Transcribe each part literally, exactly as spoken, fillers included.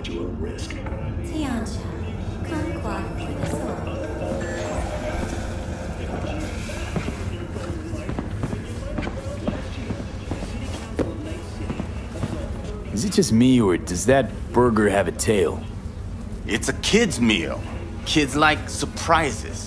your own risk. Tiancha, kumquat gonk. Is it just me, or does that burger have a tail? It's a kid's meal. Kids like surprises.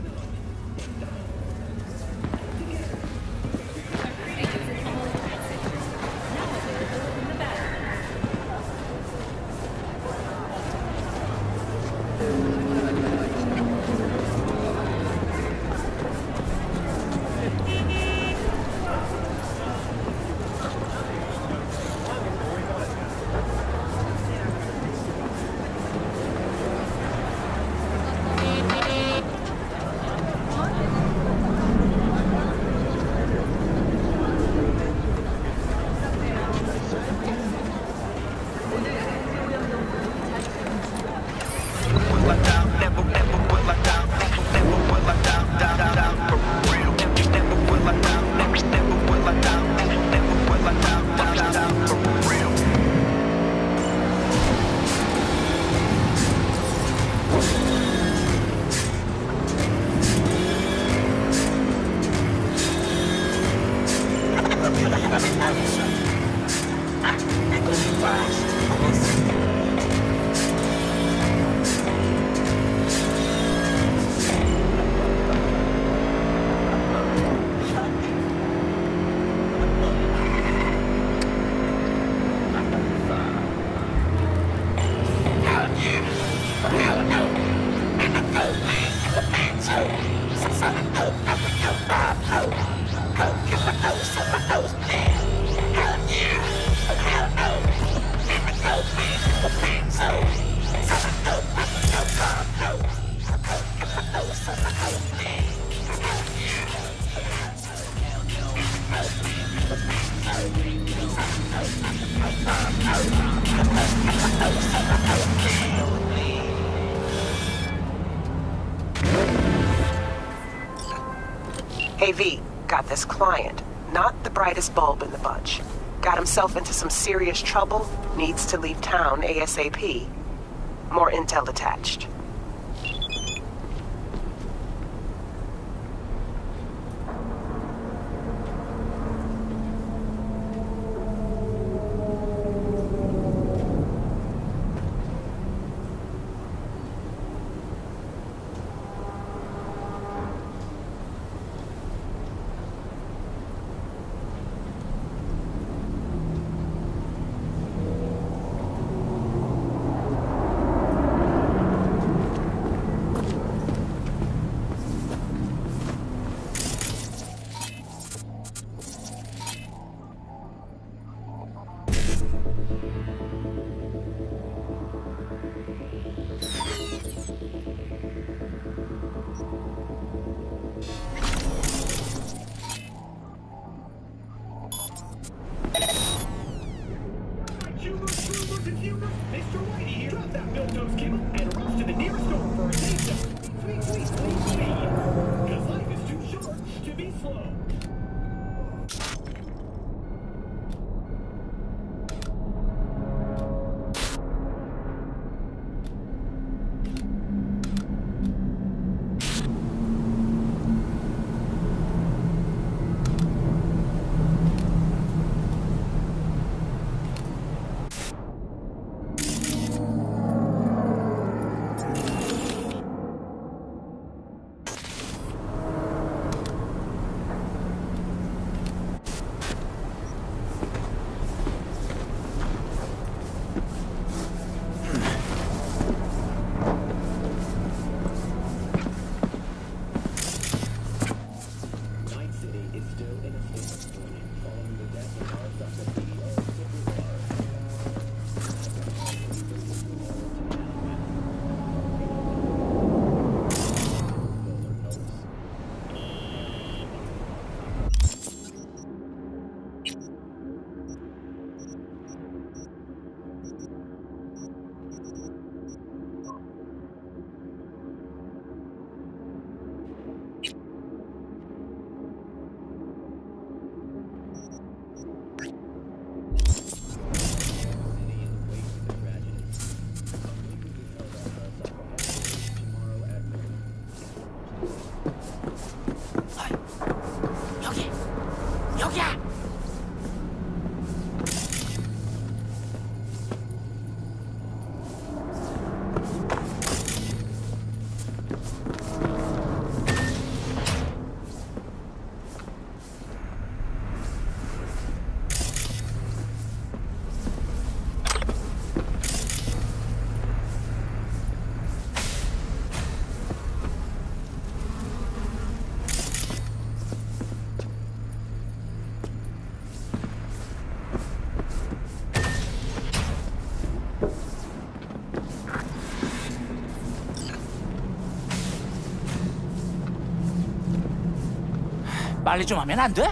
Hey V, got this client. Not the brightest bulb in the bunch. Got himself into some serious trouble, needs to leave town ASAP. More intel attached. 빨리 좀 하면 안 돼?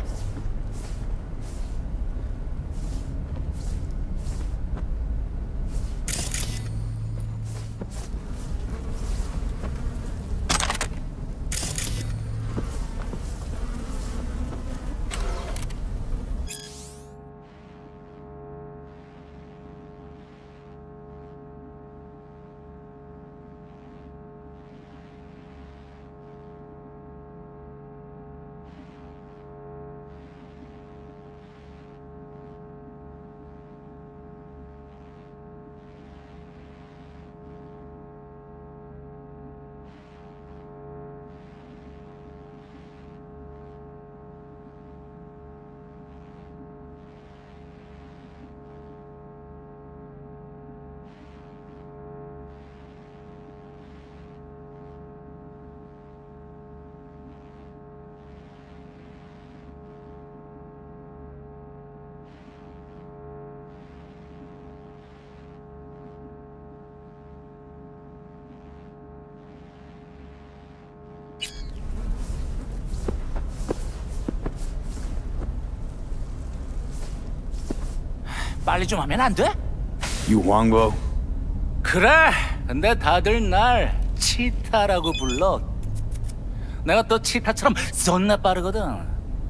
빨리 좀 하면 안 돼? You Hwangbo? 그래. 근데 다들 날 치타라고 불러. 내가 또 치타처럼 존나 빠르거든.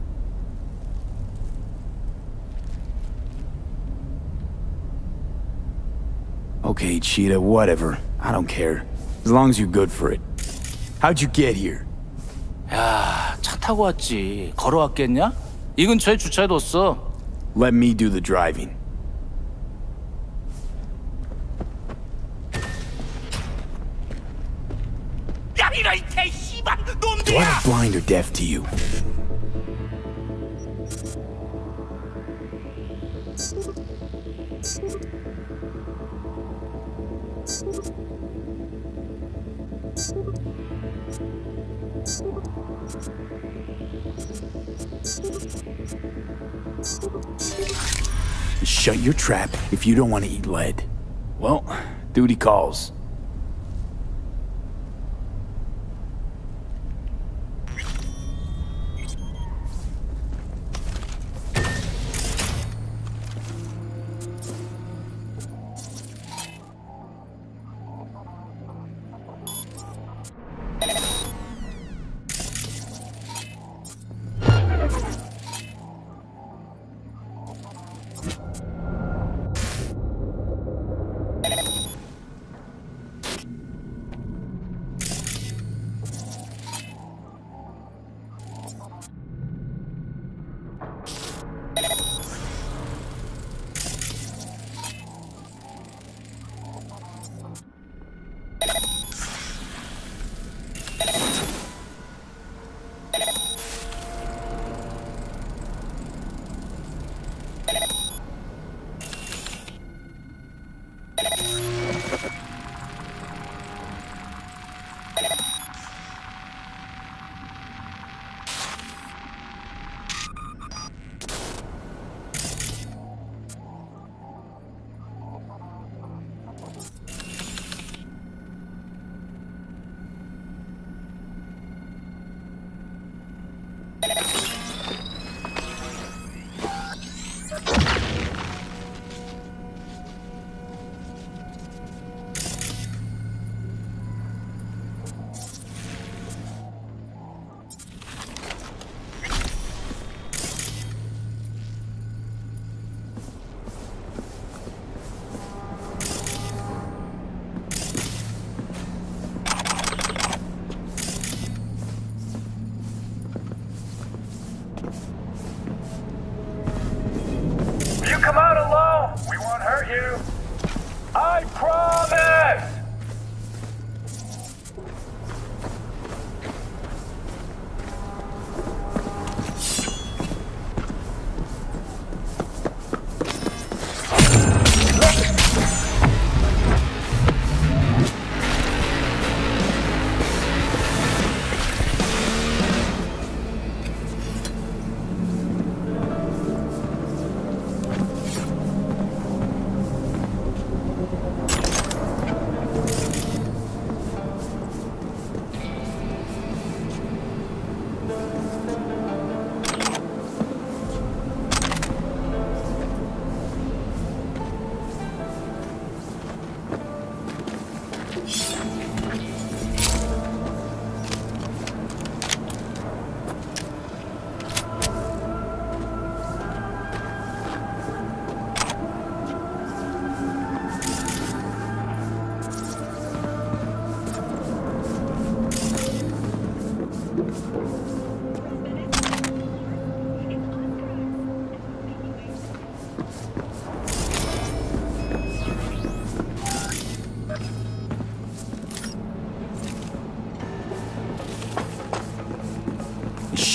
Okay, Cheetah, whatever. I don't care. As long as you're good for it. How'd you get here? 야, 차 타고 왔지. 걸어왔겠냐? 이 근처에 주차해뒀어. Let me do the driving. 야, 이런 이 개씨발 Do I 놈들아! look blind or deaf to you? Shut your trap if you don't want to eat lead. Well, duty calls.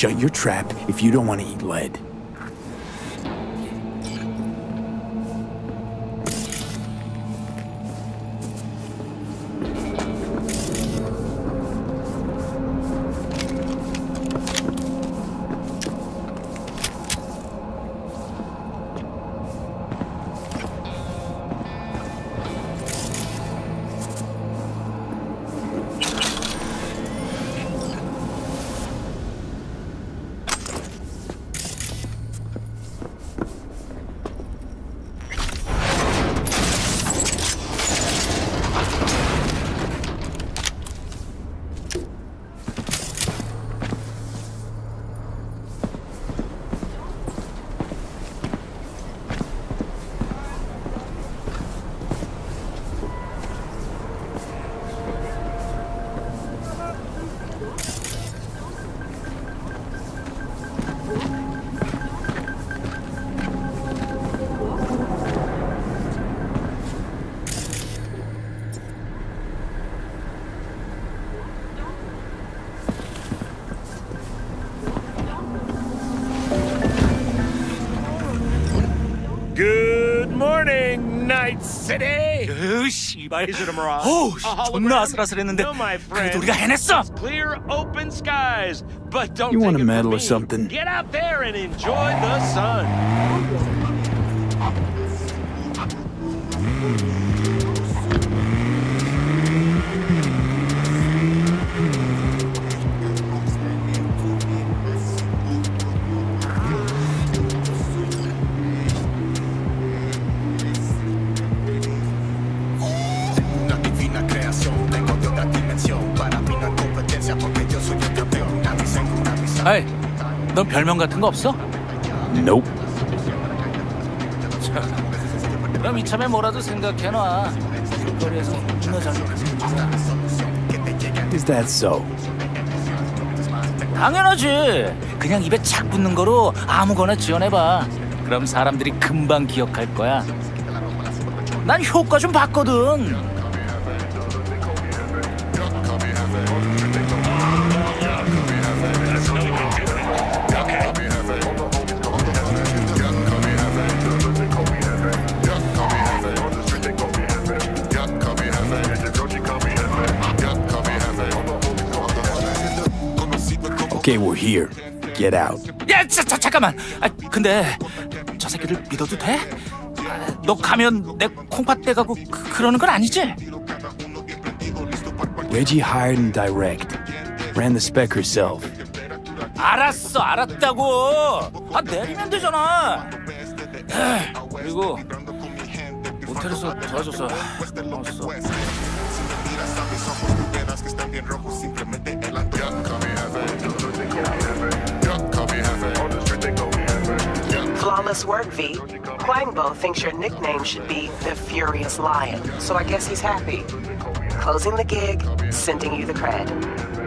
shut your trap if you don't want to eat lead. Good morning, Night City. 으, 씨발. Is it a mirage? 어우, A 존나 hologram? 아슬아슬했는데 No, my friend. 그래도 우리가 해냈어. Clear open skies, but don't You take want a it from medal or me. something? Get out there and enjoy the sun. 아이, 넌 별명 같은 거 없어? Nope. 그럼 이참에 뭐라도 생각해놔. 길거리에서 존나 잘 먹는 Is that so? 당연하지. 그냥 입에 착 붙는 거로 아무거나 지어내봐. 그럼 사람들이 금방 기억할 거야. 난 효과 좀 봤거든. Okay, we're here. Get out. 야, 자, 자, 잠깐만. 아, 근데 저 새끼들 믿어도 돼? 아, 너 가면 내 콩팥 떼가고 그, 그러는 건 아니지? Reggie hired and direct. Ran the spec herself. 알았어, 알았다고. 아, 내리면 되잖아. 에이, 그리고 모텔에서 도와줘서 고마웠어. Flawless work, V. Hwangbo thinks your nickname should be the Furious Lion, so I guess he's happy. Closing the gig, sending you the cred.